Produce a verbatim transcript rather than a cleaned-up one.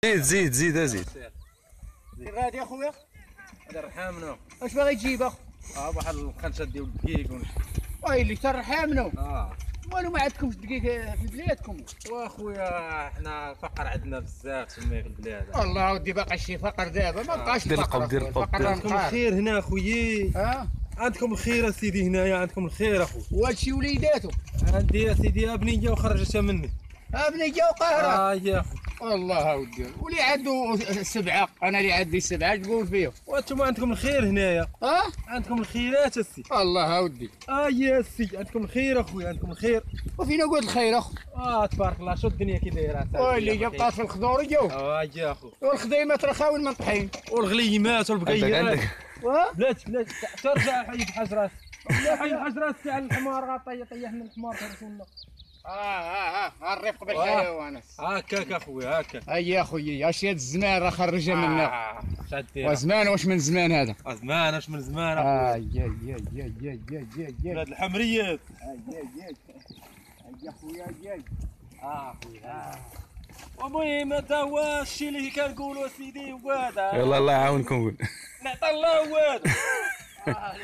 زيد زيد زيد ازيد. كيف غادي اخويا؟ هذا رحامنا. واش باغي تجيب اخو؟ اه واحد الخنشه ديال الدقيق ونشوف. ويلي حتى رحامنا. اه والو ما عندكمش دقيق في بلادكم؟ واخويا حنا الفقر عندنا بزاف تما في البلاد. الله ودي باقي شي فقر دابا ما بقاش دير الفقر. القب، دير القب، الفقر دير راه عندكم مقهر. الخير هنا اخويا. اه عندكم الخير اسيدي هنايا، عندكم الخير اخويا. وهادشي وليداتو. عندي يا سيدي ابنيه وخرجتها مني. ابنيه وقاهره. اه يا اخو. والله ودي واللي عنده سبعه، انا اللي عندي سبعه تقول فيهم. وانتم عندكم الخير هنايا. اه عندكم الخيرات السي. الله ودي. اه يا سي عندكم الخير اخويا، عندكم الخير. وفين قلت الخير اخو؟ اه تبارك الله. شو الدنيا كي دايره؟ واللي جبطات في الخضور جو. اه يا اخو. والخديمات رخاوي من طحين. والغليمات عندك والبقيات. عندك بلاتي بلاتي ترجع حي بحجرات. لا حي بحجرات تاع الحمار غطي طيحنا الحمار رسول الله. اه اه اه الرفق بالحيوانات. هكاك اخويا هكاك. اي يا خويا اش هاد الزمان راه خرجها منا. آه شاديها. وزمان واش من زمان هذا. زمان اش من زمان اه اخويا. يا يا يا يا يا يا يا بلاد الحمريات. يا يا يا خويا يا. اه اخويا. المهم هذا هو الشيء اللي كنقولوا سيدي وهذا. يلا الله يعاونكم. نعطي الله وهذا.